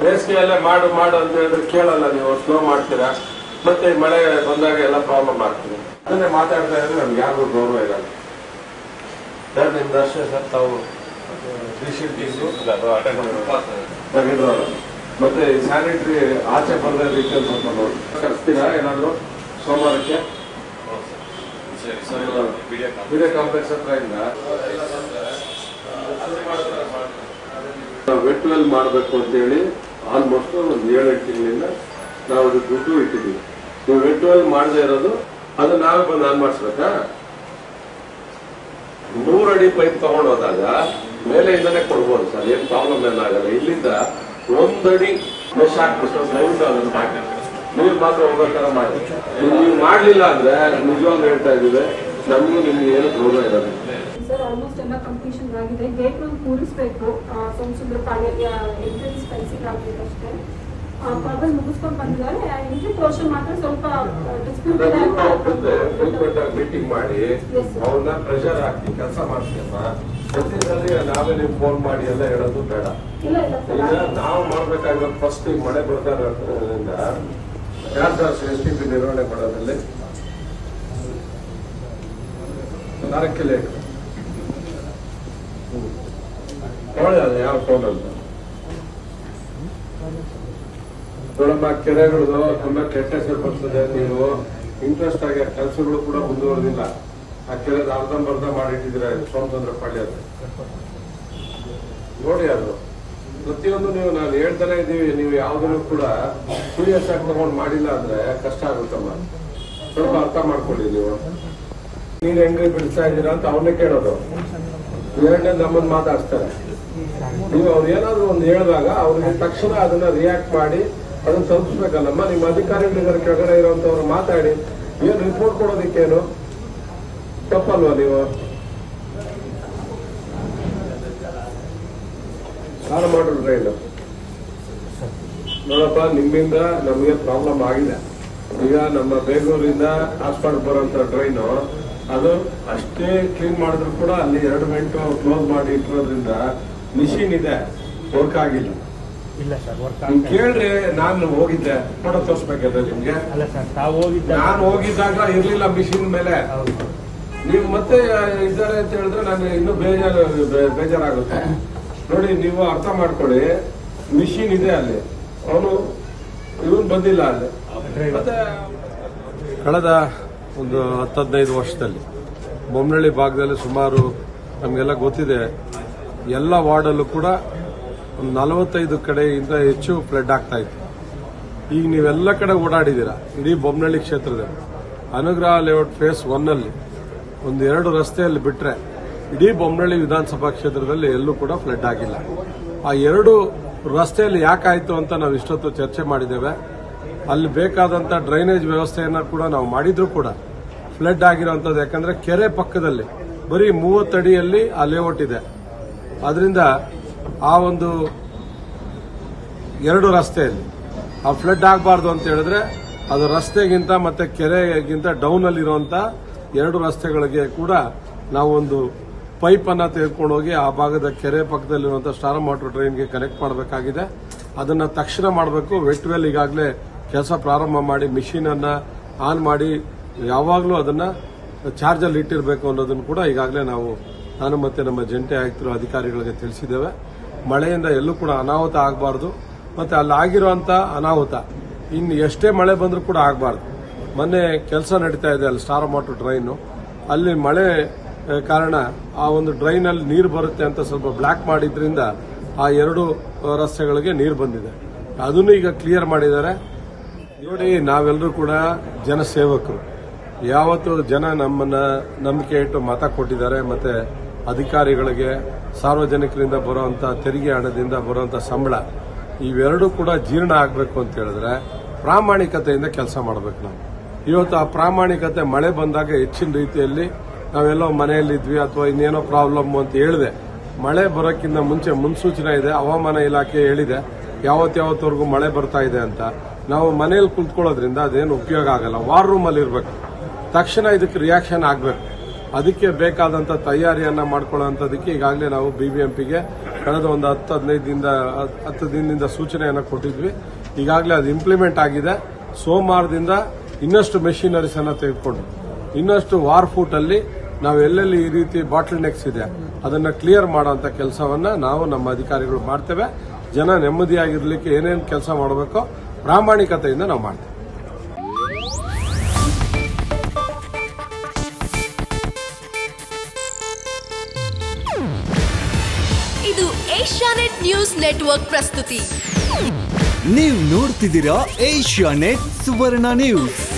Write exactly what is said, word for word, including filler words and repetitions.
ಬೇಸಿಗೆಯಲ್ಲೇ ಮಾಡು ಮಾಡು ಅಂತ ಹೇಳಿದ್ರೆ ಕೇಳಲ್ಲ, ನೀವು ಸ್ಲೋ ಮಾಡ್ತೀರಾ, ಮತ್ತೆ ಮಳೆ ಬಂದಾಗ ಎಲ್ಲ ಪ್ರಾಬ್ಲಮ್ ಆಗ್ತದೆ. ಅದನ್ನೇ ಮಾತಾಡ್ತಾ ಇದ್ರೆ ನಮ್ಗೆ ಯಾರಿಗೂ ಗೌರವ ಇರಲ್ಲ. ಸರ್ ನಿಮ್ದು ಅಷ್ಟೇ ಸರ್, ತಾವು ಮತ್ತೆ ಸ್ಯಾನಿಟರಿ ಆಚೆ ಬರದ ರೀತಿಯಲ್ಲಿ ಸ್ವಲ್ಪ ನೋಡಿ ಕಳಿಸ್ತೀರಾ ಏನಾದ್ರು ಸೋಮವಾರಕ್ಕೆ ವಿಡಿಯೋ ಕಾಂಪ್ಲೆಕ್ಸ್ ಹತ್ರ ಇಂದ ವೆಟ್ ವೆಲ್ ಮಾಡಬೇಕು ಅಂತ ಹೇಳಿ ಆಲ್ಮೋಸ್ಟ್ ಒಂದು ಏಳೆಂಟು ತಿಂಗಳಿಂದ ನಾವು ಅದು ದುಡ್ಡು ಇಟ್ಟಿದ್ದೀವಿ. ನೀವು ವೆಟ್ ವೆಲ್ ಮಾಡದೇ ಇರೋದು ಅದು ನಾವೇ ಬಂದು ಆನ್ ಮಾಡಿಸ್ಬೇಕಾ? ನೂರಡಿ ಪೈಪ್ ತಗೊಂಡು ಹೋದಾಗ ಮೇಲೆಯಿಂದನೇ ಕೊಡ್ಬೋದು ಸರ್, ಏನ್ ಪ್ರಾಬ್ಲಮ್ ಏನಾಗಲ್ಲ. ಇಲ್ಲಿಂದ ಒಂದಡಿ ಮೆಶ್ ಹಾಕ್ಬಿಟ್ಟು ದಯವಿಟ್ಟು ಅದನ್ನು ಮಾಡಿ, ನೀರು ಮಾತ್ರ ಹೋಗೋ ತರ ಮಾಡಿ. ನೀವು ಮಾಡ್ಲಿಲ್ಲ ಅಂದ್ರೆ ನಿಜವಾಗ್ಲೂ ಹೇಳ್ತಾ ಇದ್ದೀವಿ, ನಮಗೂ ನಿಮ್ಗೆ ಏನು ಗೌರವ ಇರೋದು. ಸರ್ ಆಲ್ಮೋಸ್ಟ್ ಎಲ್ಲ ಕಂಪ್ಲೀಷನ್ ಆಗಿದೆ. ಗೇಟ್ ಒಂದು ಕೂರಿಸಬೇಕು, ಸೋಮಸುಂದ್ರ ಪಾಳ್ಯ ಎಂಟ್ರೆನ್ಸ್ ಫೆನ್ಸಿಂಗ್ ಆಗಬೇಕು ಅಷ್ಟೇ. ಪ್ರಾಬ್ಲಮ್ ಮುಗಿಸ್ಕೊಂಡು ಬಂದಿದ್ದಾರೆ. ಎಂಟ್ರಿ ಪೋರ್ಷನ್ ಮಾತ್ರ ಸ್ವಲ್ಪ ಡಿಸ್ಪ್ಯೂಟ್ ಮೀಟಿಂಗ್ ಮಾಡಿ ಅವ್ರನ್ನ ಪ್ರೆಷರ್ ಹಾಕಿ ಕೆಲಸ ಮಾಡ್ತೀಯಮ್ಮ. ಪ್ರತಿದಲ್ಲಿ ನಾವೇ ನೀವು ಫೋನ್ ಮಾಡಿ ಎಲ್ಲ ಹೇಳೋದು ಬೇಡ. ಈಗ ನಾವು ಮಾಡ್ಬೇಕಾಗಿರೋ ಫಸ್ಟ್ ಈಗ ಮಳೆ ಬರ್ತಾ ಇರೋದ್ರಿಂದ ಯಾರು ಸರ್ ಎಸ್ ಟಿ ಪಿ ನಿರ್ವಹಣೆ ಮಾಡೋದ್ರಲ್ಲಿ ನಾಲ್ಕು ಲೇಟ್ ನೋಡಿ ಅದು ಯಾವ ಫೋನ್ ಅಂತ ನೋಡಮ್ಮ. ಕೆರೆಗಳದು ತುಂಬಾ ಕೆಟ್ಟ ಹೆಸರು ಬರ್ತದೆ. ನೀವು ಇಂಟ್ರೆಸ್ಟ್ ಆಗಿ ಕೆಲಸಗಳು ಕೂಡ ಮುಂದುವರೆದಿಲ್ಲ. ಆ ಕೆರೆ ಅರ್ಧಂಬರ್ಧ ಮಾಡಿಟ್ಟಿದ್ರೆ ಸೋಮಚಂದ್ರ ಪಾಳ್ಯ ನೋಡಿ. ಅದು ಪ್ರತಿಯೊಂದು ನೀವು ನಾನು ಹೇಳ್ತಾನೆ ಇದ್ದೀವಿ, ನೀವು ಯಾವ್ದನ್ನು ಕೂಡ ಸೀರಿಯಸ್ ಆಗಿ ತಗೊಂಡು ಮಾಡಿಲ್ಲ ಅಂದ್ರೆ ಕಷ್ಟ ಆಗುತ್ತಮ್ಮ. ಸ್ವಲ್ಪ ಅರ್ಥ ಮಾಡ್ಕೊಳ್ಳಿ. ನೀವು ನೀನ್ ಹೆಂಗೆ ಬಿಡಿಸ್ತಾ ಇದ್ದೀರಾ ಅಂತ ಅವನ್ನೇ ಕೇಳೋದು. ಎರಡನೇ ನಮ್ಮನ್ನು ಮಾತಾಡ್ತಾರೆ. ನೀವು ಅವ್ರು ಏನಾದ್ರು ಒಂದು ಹೇಳಿದಾಗ ಅವ್ರಿಗೆ ತಕ್ಷಣ ಅದನ್ನ ರಿಯಾಕ್ಟ್ ಮಾಡಿ ಅದನ್ನ ತಲುಪಿಸ್ಬೇಕಲ್ಲಮ್ಮ. ನಿಮ್ಮ ಅಧಿಕಾರಿಗಳಿದ್ದಾರೆ ಕೆಳಗಡೆ ಇರುವಂತವ್ರು ಮಾತಾಡಿ ಏನ್ ರಿಪೋರ್ಟ್ ಕೊಡೋದಿಕ್ಕೇನು ತಪ್ಪಲ್ವಾ? ನೀವು ಸಾಲ ಮಾಡ್ರು ಟ್ರೈನ್ ನೋಡಪ್ಪ, ನಿಮ್ಮಿಂದ ನಮಗೆ ಪ್ರಾಬ್ಲಮ್ ಆಗಿದೆ. ಈಗ ನಮ್ಮ ಬೇಗೂರಿಂದ ಹಾಸ್ಪಿಟಲ್ ಬರುವಂತ ಟ್ರೈನು ಅದು ಅಷ್ಟೇ ಕ್ಲೀನ್ ಮಾಡಿದ್ರು ಕೂಡ ಅಲ್ಲಿ ಎರಡು ಮಿನಿಟ್ ಕ್ಲೋಸ್ ಮಾಡಿ ಇಟ್ಟಿರೋದ್ರಿಂದ ಮಿಷಿನ್ ಇದೆ, ವರ್ಕ್ ಆಗಿಲ್ಲ. ಕೇಳ್ರಿ, ನಾನು ಹೋಗಿದ್ದೆ, ಫೋಟೋ ತೋರಿಸ್ಬೇಕಲ್ಲ ನಿಮ್ಗೆ. ನಾನು ಹೋಗಿದ್ದಾಗ ಇರ್ಲಿಲ್ಲ ಮಿಷಿನ್ ಮೇಲೆ. ನೀವು ಮತ್ತೆ ಇದ್ದಾರೆ ಅಂತ ಹೇಳಿದ್ರೆ ನಾನು ಇನ್ನೂ ಬೇಜಾರು ಬೇಜಾರಾಗುತ್ತೆ. ನೋಡಿ, ನೀವು ಅರ್ಥ ಮಾಡ್ಕೊಳ್ಳಿ. ಮಿಷಿನ್ ಇದೆ ಅಲ್ಲಿ, ಅವನು ಇವನ್ ಬಂದಿಲ್ಲ ಅಲ್ಲಿ. ಮತ್ತೆ ಕಳೆದ ಒಂದು ಹತ್ತು ಹದಿನೈದು ವರ್ಷದಲ್ಲಿ ಬೊಮ್ಮನಹಳ್ಳಿ ಭಾಗದಲ್ಲಿ ಸುಮಾರು ನಮಗೆಲ್ಲ ಗೊತ್ತಿದೆ, ಎಲ್ಲ ವಾರ್ಡಲ್ಲೂ ಕೂಡ ಒಂದು ನಲವತ್ತೈದು ಕಡೆಯಿಂದ ಹೆಚ್ಚು ಫ್ಲಡ್ ಆಗ್ತಾ ಇತ್ತು. ಈಗ ನೀವೆಲ್ಲ ಕಡೆ ಓಡಾಡಿದ್ದೀರಾ ಇಡೀ ಬೊಮ್ಮನಹಳ್ಳಿ ಕ್ಷೇತ್ರದಲ್ಲಿ. ಅನುಗ್ರಹ ಲೇಔಟ್ ಫೇಸ್ ಒನ್ ಅಲ್ಲಿ ಒಂದು ಎರಡು ರಸ್ತೆಯಲ್ಲಿ ಬಿಟ್ರೆ ಇಡೀ ಬೊಮ್ಮನಹಳ್ಳಿ ವಿಧಾನಸಭಾ ಕ್ಷೇತ್ರದಲ್ಲಿ ಎಲ್ಲೂ ಕೂಡ ಫ್ಲಡ್ ಆಗಿಲ್ಲ. ಆ ಎರಡು ರಸ್ತೆಯಲ್ಲಿ ಯಾಕಾಯ್ತು ಅಂತ ನಾವು ಇಷ್ಟೊತ್ತು ಚರ್ಚೆ ಮಾಡಿದ್ದೇವೆ. ಅಲ್ಲಿ ಬೇಕಾದಂತ ಡ್ರೈನೇಜ್ ವ್ಯವಸ್ಥೆಯನ್ನ ಕೂಡ ನಾವು ಮಾಡಿದ್ರು ಕೂಡ ಫ್ಲಡ್ ಆಗಿರುವಂತದ್ದು. ಯಾಕಂದ್ರೆ ಕೆರೆ ಪಕ್ಕದಲ್ಲಿ ಬರೀ ಮೂವತ್ತಡಿಯಲ್ಲಿ ಆ ಲೇಔಟ್ ಇದೆ. ಅದರಿಂದ ಆ ಒಂದು ಎರಡು ರಸ್ತೆಯಲ್ಲಿ ಆ ಫ್ಲಡ್ ಆಗಬಾರ್ದು ಅಂತ ಹೇಳಿದ್ರೆ ಅದು ರಸ್ತೆಗಿಂತ ಮತ್ತೆ ಕೆರೆಗಿಂತ ಡೌನ್ ಅಲ್ಲಿ ಇರುವಂತ ಎರಡು ರಸ್ತೆಗಳಿಗೆ ಕೂಡ ನಾವೊಂದು ಪೈಪ್ ಅನ್ನ ತೆಗೆದುಕೊಂಡು ಹೋಗಿ ಆ ಭಾಗದ ಕೆರೆ ಪಕ್ಕದಲ್ಲಿರುವಂತಹ ಸ್ಟಾರ್ ವಾಟರ್ ಡ್ರೈನ್ಗೆ ಕನೆಕ್ಟ್ ಮಾಡಬೇಕಾಗಿದೆ. ಅದನ್ನ ತಕ್ಷಣ ಮಾಡಬೇಕು. ವೆಟ್ ವೆಲ್ ಈಗಾಗಲೇ ಕೆಲಸ ಪ್ರಾರಂಭ ಮಾಡಿ ಮಿಷಿನ್ ಅನ್ನ ಆನ್ ಮಾಡಿ ಯಾವಾಗಲೂ ಅದನ್ನ ಚಾರ್ಜ್ ಅಲ್ಲಿ ಇಟ್ಟಿರಬೇಕು ಅನ್ನೋದನ್ನು ಕೂಡ ಈಗಾಗಲೇ ನಾವು ನಾನು ಮತ್ತೆ ನಮ್ಮ ಜಂಟಿ ಆಯುಕ್ತರು ಅಧಿಕಾರಿಗಳಿಗೆ ತಿಳಿಸಿದ್ದೇವೆ. ಮಳೆಯಿಂದ ಎಲ್ಲೂ ಕೂಡ ಅನಾಹುತ ಆಗಬಾರ್ದು. ಮತ್ತೆ ಅಲ್ಲಿ ಆಗಿರುವಂತ ಅನಾಹುತ ಇನ್ನು ಎಷ್ಟೇ ಮಳೆ ಬಂದರೂ ಕೂಡ ಆಗಬಾರ್ದು. ಮೊನ್ನೆ ಕೆಲಸ ನಡೀತಾ ಇದೆ ಅಲ್ಲಿ ಸ್ಟಾರ್ ವಾಟರ್ ಡ್ರೈನ್, ಅಲ್ಲಿ ಮಳೆ ಕಾರಣ ಆ ಒಂದು ಡ್ರೈನ್ ಅಲ್ಲಿ ನೀರು ಬರುತ್ತೆ ಅಂತ ಸ್ವಲ್ಪ ಬ್ಲಾಕ್ ಮಾಡಿದ್ರಿಂದ ಆ ಎರಡು ರಸ್ತೆಗಳಿಗೆ ನೀರು ಬಂದಿದೆ. ಅದನ್ನು ಈಗ ಕ್ಲಿಯರ್ ಮಾಡಿದ್ದಾರೆ. ನೋಡಿ, ನಾವೆಲ್ಲರೂ ಕೂಡ ಜನಸೇವಕರು. ಯಾವತ್ತು ಜನ ನಮ್ಮನ್ನ ನಂಬಿಕೆ ಇಟ್ಟು ಮತ ಕೊಟ್ಟಿದ್ದಾರೆ. ಮತ್ತೆ ಅಧಿಕಾರಿಗಳಿಗೆ ಸಾರ್ವಜನಿಕರಿಂದ ಬರುವಂತ ತೆರಿಗೆ ಹಣದಿಂದ ಬರುವಂತ ಸಂಬಳ ಇವೆರಡೂ ಕೂಡ ಜೀರ್ಣ ಆಗಬೇಕು ಅಂತ ಹೇಳಿದ್ರೆ ಪ್ರಾಮಾಣಿಕತೆಯಿಂದ ಕೆಲಸ ಮಾಡಬೇಕು. ನಾವು ಇವತ್ತು ಆ ಪ್ರಾಮಾಣಿಕತೆ ಮಳೆ ಬಂದಾಗ ಹೆಚ್ಚಿನ ರೀತಿಯಲ್ಲಿ ನಾವೆಲ್ಲೋ ಮನೆಯಲ್ಲಿದ್ವಿ ಅಥವಾ ಇನ್ನೇನೋ ಪ್ರಾಬ್ಲಮ್ ಅಂತ ಹೇಳಿದೆ. ಮಳೆ ಬರೋಕ್ಕಿಂತ ಮುಂಚೆ ಮುನ್ಸೂಚನೆ ಇದೆ, ಹವಾಮಾನ ಇಲಾಖೆ ಹೇಳಿದೆ ಯಾವತ್ತಾವತ್ತವರೆಗೂ ಮಳೆ ಬರ್ತಾ ಇದೆ ಅಂತ. ನಾವು ಮನೆಯಲ್ಲಿ ಕುಳಿತುಕೊಳ್ಳೋದ್ರಿಂದ ಅದೇನು ಉಪಯೋಗ ಆಗಲ್ಲ. ವಾರ್ ರೂಮ್ ಅಲ್ಲಿ ಇರಬೇಕು, ತಕ್ಷಣ ಇದಕ್ಕೆ ರಿಯಾಕ್ಷನ್ ಆಗಬೇಕು. ಅದಕ್ಕೆ ಬೇಕಾದಂತ ತಯಾರಿಯನ್ನ ಮಾಡ್ಕೊಳ್ಳೋಂಥದಕ್ಕೆ ಈಗಾಗಲೇ ನಾವು ಬಿಬಿಎಂಪಿಗೆ ಕಳೆದ ಒಂದು ಹತ್ತು ಹದಿನೈದು ದಿನದ ಹತ್ತು ದಿನದಿಂದ ಸೂಚನೆಯನ್ನು ಕೊಟ್ಟಿದ್ವಿ. ಈಗಾಗಲೇ ಅದು ಇಂಪ್ಲಿಮೆಂಟ್ ಆಗಿದೆ. ಸೋಮವಾರದಿಂದ ಇನ್ನಷ್ಟು ಮೆಷಿನರೀಸ್ ಅನ್ನು ತೆಗೆದುಕೊಂಡು ಇನ್ನಷ್ಟು ವಾರ್ ಫೂಟ್ ಅಲ್ಲಿ ನಾವು ಎಲ್ಲೆಲ್ಲಿ ಈ ರೀತಿ ಬಾಟಲ್ ನೆಕ್ಸ್ ಇದೆ ಅದನ್ನ ಕ್ಲಿಯರ್ ಮಾಡುವಂತ ಕೆಲಸವನ್ನ ನಾವು ನಮ್ಮ ಅಧಿಕಾರಿಗಳು ಮಾಡ್ತೇವೆ. ಜನ ನೆಮ್ಮದಿಯಾಗಿರ್ಲಿಕ್ಕೆ ಏನೇನು ಕೆಲಸ ಮಾಡಬೇಕೋ ಪ್ರಾಮಾಣಿಕತೆಯಿಂದ ನಾವು ಮಾಡ್ತೇವೆ. ಇದು ಏಷ್ಯಾನೆಟ್ ನ್ಯೂಸ್ ನೆಟ್ವರ್ಕ್ ಪ್ರಸ್ತುತಿ. ನೀವು ನೋಡ್ತಿದ್ದೀರಾ ಏಷ್ಯಾನೆಟ್ ಸುವರ್ಣ ನ್ಯೂಸ್.